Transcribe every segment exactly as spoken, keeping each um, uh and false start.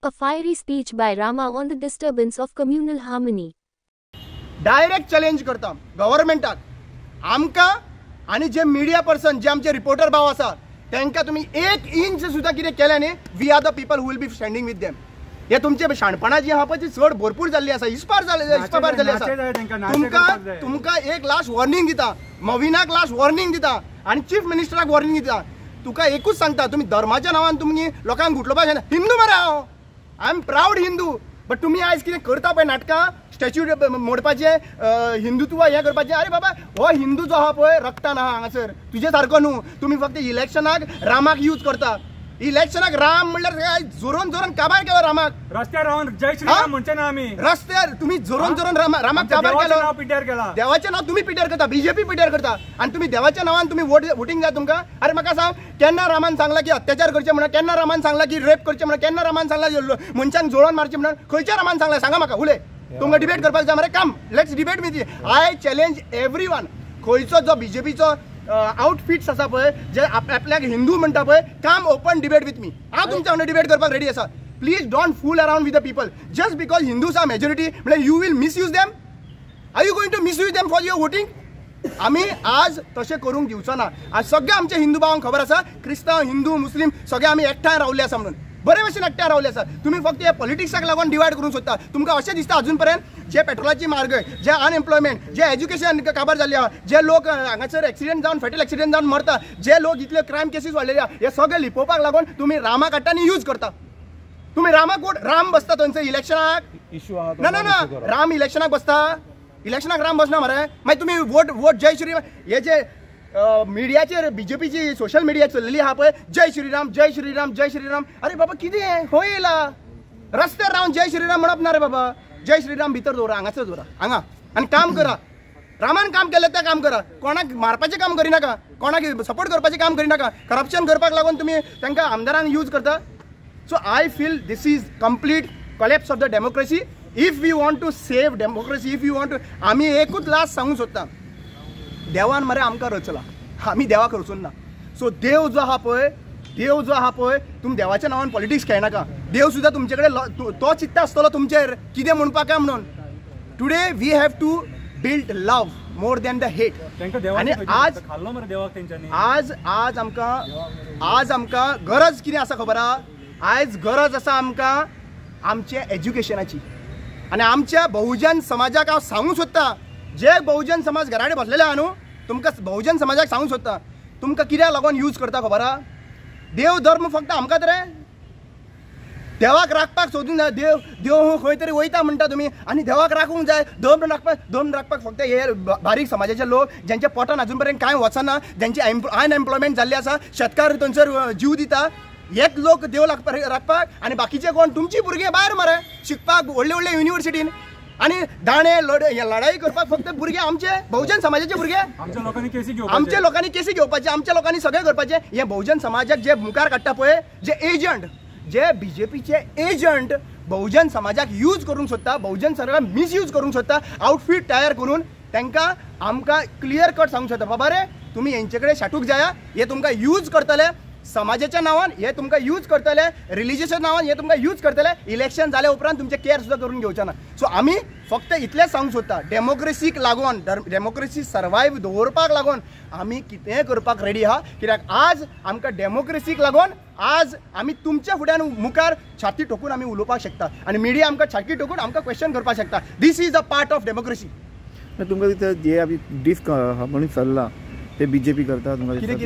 A fiery speech by Rama on the disturbance of communal harmony. Direct challenge करता गव्हर्नमेंटाक आमकां आनी जे मिडिया पर्सन जे आमचे रिपोर्टर भाव आसा तांकां तुमी एक इंच सुद्दां कितें केलें न्ही we are the people who will be standing with them. हे तुमचे शाणपणां जी आहा पळय ती चड भरपूर जाल्ली आसा इस्पार जाल्ली इस्पार जाल्ली आसा. तुमकां तुमकां एक लास्ट वॉर्निंग दिता मविनाक लास्ट वॉर्निंग दिता आनी चीफ मिनिस्टराक वॉर्निंग दिता. तुका एकूच सांगता तुमी धर्माच्या नांवान तुमी लोकांक घुटलोवपाक शकना. हिंदू मरे हांव I am proud Hindu but तुमी आयज कितें करता पळय नाटकां स्टॅच्यू मोडपाचे हिंदुत्व हें करपाचें. अरे बाबा हो हिंदू जो आहा पळय रक्तान आहा हांगासर तुजे सारको न्हू. तुमी फक्त इलेक्शनाक रामाक यूज करता. इलेक्शनाक राम म्हणल्यार जोरोन जोरोन काबार केलो रामाक. रस्त्यार रावन जय श्रीराम म्हणचे ना आमी. रस्त्यार तुमी जोरोन जोरोन रामाक काबार केलो. पिड्यार केला देवाचें नांव तुमी पिड्यार करता बीजेपी पिड्यार करता आनी तुमी देवाच्या नांवान तुमी वोट वोटींग जाय तुमकां. अरे म्हाका सांग केन्ना रामान सांगला की अत्याचार करचे म्हणून केन्ना रामान सांगला की रेप करचे म्हणून केन्ना रामान सांगला मनशांक जोडोन मारचे म्हणून खंयच्या रामान सांगला सांगा म्हाका उलय. तुमकां डिबेट करपाक जाय मरे काम let's debate with I challenge everyone. खंयचो जो बीजेपीचो आउटफिट्स आसा पळय जे आपल्याक हिंदू म्हणटा पळय काम ओपन डिबेट विथ मी. हांव तुमच्या वांगडा डिबेट करपाक रेडी आसा. Please don't fool around with the people just because Hindus are majority म्हणल्यार you will misuse them. Are you going to misuse them for your voting. आमी आज तशें करूंक दिवचो ना. आज सगळे आमचे हिंदू भावांक खबर आसा क्रिस्तांव हिंदू मुस्लीम सगळे आमी एकठांय रावले आसा म्हणून बरे भशेन एकठांय रावले आसा. तुमी फक्त हे पॉलिटिक्साक लागून डिवायड करूंक सोदता. तुमकां अशें दिसता अजून पर्यंत जे पेट्रोलाची म्हारगाय जे अनएम्प्लॉयमेंट जे एज्युकेशन काबार जाल्ली आहा जे लोक हांगासर एक्सिडेंट जावन फेटल एक्सिडेंट जावन मरता जे लोक इतले क्रायम केसीस वाडलेले आहा हे सगळे लिपोवपाक लागून तुमी रामाक हाडटा आनी यूज करता. तुमी रामाक वोट राम बसता थंयसर इलेक्शनाक इश्यू ना ना ना राम इलेक्शनाक बसता. इलेक्शनाक राम बसना मरे. मागीर तुमी वोट वोट जय श्रीराम हे जे मिडियाचेर बीजेपीची सोशल मिडिया चल्लेली आहा पळय जय श्रीराम जय श्रीराम जय श्रीराम. अरे बाबा कितें खंय येयला रस्त्यार रावन जय श्रीराम म्हणप ना रे बाबा. जय श्रीराम भितर दवरा हांगासर दवरा हांगा आनी काम करा. रामान काम केलें तें काम करा. कोणाक मारपाचें काम करिनाका कोणाक सपोर्ट करपाचें काम करिनाका. करप्शन करपाक लागून तुमी तांकां आमदारांक यूज करता. So I feel this is complete collapse of the democracy. If we want to save democracy if you want to आमी एकूच लास्ट सांगूंक सोदता देवान मरे आमकां रचला आमी देवाक रचून ना. सो देव जो आहा पळय देव जो आहा पळय तुमी देवाच्या नांवान पॉलिटिक्स खेळनाका. देव सुद्दां तुमचे कडेन तो चित्ता आसतलो तुमचेर कितें म्हणपाक काय म्हणून. Today we have to build love more than the hate. आनी आज आज आज आमकां आज आमकां गरज कितें आसा खबर आहा. आयज गरज आसा आमकां आमचे एज्युकेशनाची आनी आमच्या बहुजन समाजाक हांव सांगूंक सोदता जे बहुजन समाज घरा कडेन बसलेले आहा न्हू तुमकां बहुजन समाजाक सांगूंक सोदता तुमकां कित्याक लागून यूज करता खबर आहा. देव धर्म फक्त आमकांच रे देवाक राखपाक सोदूंक जाय. देव देव खंय तरी वयता म्हणटा तुमी आनी देवाक राखूंक जाय. धर्म राखपाक धर्म राखपाक फक्त हे बारीक समाजाचे लोक ज्यांच्या पोटान अजून पर्यंत कांय वचना ज्यांची अनएम्प्लॉयमेंट जाल्ली आसा शेतकार थंयसर जीव दिता हेच लोक देव राखपाक आनी बाकीचे कोण तुमची भुरगे भायर मरे शिकपाक व्हडले व्हडले युनिवर्सिटीन आनी दाणे लढ लढाई करपाक फक्त भुरगे आमचे बहुजन समाजाचे भुरगे आमच्या लोकांनी केसी घेवपाचे आमच्या लोकांनी केसी घेवपाचे आमच्या लोकांनी सगळे करपाचे. हे बहुजन समाजाक जे मुखार काडटा पळय जे एजंट जे बीजेपीचे एजंट बहुजन समाजाक यूज करूंक सोदता बहुजन समाजाक मिसयूज करूंक सोदता आउटफिट तयार करून तांकां आमकां क्लियर कट सांगूंक सोदता बाबा रे तुमी हेंचे कडेन शाटूक जाया हे तुमकां यूज करतले समाजाच्या नांवान हे तुमकां यूज करतले रिलिजियसच्या नांवान हे तुमकां यूज करतले. इलेक्शन जाल्या उपरांत तुमचे केअर सुद्दां करून घेवचे ना. सो आमी फक्त इतलेंच सांगूंक सोदता डेमोक्रेसीक लागून डेमोक्रेसी सर्वायव दवरपाक लागून आमी कितेंय करपाक रेडी आहा. कित्याक आज आमकां डेमोक्रेसीक लागून आज आमी तुमच्या फुड्यान मुखार छाती ठोकून आमी उलोवपाक शकता आनी मिडिया आमकां छाती ठोकून आमकां क्वेश्चन करपाक शकता. This is a part of democracy. तुमकां दिसता जे आमी डिस्क म्हणून चल्ला ते बीजेपी करता तुमकां कितें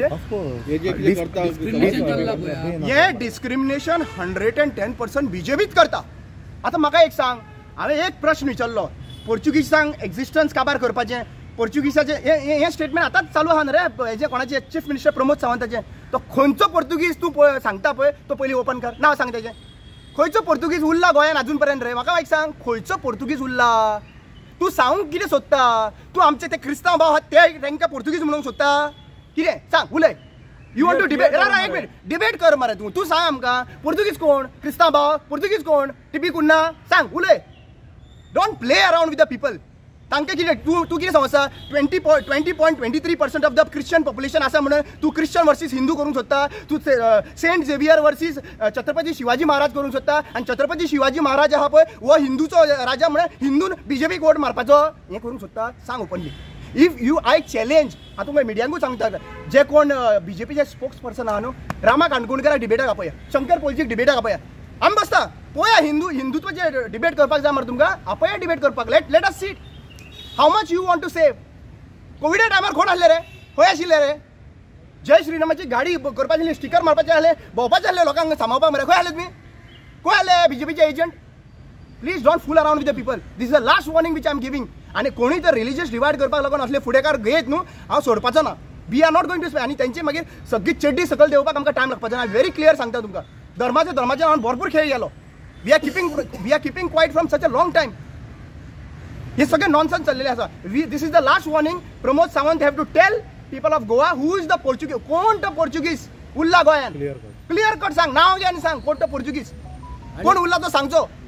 कितें हे discrimination hundred and ten percent बीजेपीच करता. आतां म्हाका एक सांग हांवें एक प्रश्न विचारलो पोर्चुगीजांक एक्झिस्टन्स काबार करपाचें पोर्चुगीजाचें हे स्टेटमेंट आतांच चालू आहा न्ही रे हेजे कोणाचे चीफ मिनिस्टर प्रमोद सावंताचें. तो खंयचो पोर्तुगीज तूं सांगता पळय तो पयलीं ओपन कर नांव सांग तेजें. खंयचो पोर्तुगीज उरला गोंयान अजून पर्यंत रे म्हाका एक सांग खंयचो पोर्तुगीज उरला. तूं सांगूंक कितें सोदता. तूं आमचे ते क्रिस्तांव भाव आहात ते तांकां पोर्तुगीज म्हणूंक सोदता कितें सांग उलय. यू वॉन्ट टू डिबेट राव एक मिनिट डिबेट कर मरे तूं तूं सांग आमकां पोर्तुगीज कोण क्रिस्तांव भाव पोर्तुगीज कोण टिपी कुन्ना सांग उलय. Don't play around with the people. तांकां कितें तूं तूं कितें समजता twenty point twenty point twenty three percent of the Christian population आसा म्हणून तूं क्रिश्चन वर्सीस हिंदू करूंक सोदता तूं Saint Xavier versus Chhatrapati Shivaji Maharaj करूंक सोदता आनी छत्रपती शिवाजी महाराज आहा पळय हो हिंदूचो राजा म्हणून हिंदून बीजेपीक वोट मारपाचो हें करूंक सोदता सांग openly if you I challenge हांव तुमकां मिडियांकूय सांगता जे कोण बीजेपीचे स्पोक्स पर्सन आहा न्हू रामा काणकोणकाराक डिबेटाक आपया शंकर पोलचीक डिबेटाक आपया आमी बसता पळया हिंदू हिंदुत्वाचे डिबेट करपाक जाय मरे तुमकां आपया डिबेट करपाक let let us see how much you want to save कोविडा टायमार कोण आसले रे खंय आशिल्ले रे जय श्रीरामाची गाडी करपाची स्टिकर मारपाचे आसले भोंवपाचे आसले लोकांक सांबाळपाक मरे खंय आसले तुमी खंय आसले बीजेपीचे agent please don't fool around with the people this is the last warning which I am giving आनी कोणूय तर रिलिजियस डिवायड करपाक लागून असले फुडेकार घेत न्हू हांव सोडपाचो ना we are not going to spare आनी तेंची मागीर सगळी चेड्डी सकल देवपाक आमकां टायम लागपाचो ना व्हेरी क्लियर सांगता तुमकां धर्माच्या धर्माच्या नांवान भरपूर खेळ गेलो we are keeping we are keeping quiet from such a long time हे सगळे नॉनसेन्स चाललेले आसा we this is the last warning Pramod Sawant have to tell people of Goa who is the Portuguese कोण तो पोर्चुगीज उरला गोंयान क्लियर कट सांग नांव घे आनी सांग कोण तो पोर्चुगीज कोण उरला तो सांगचो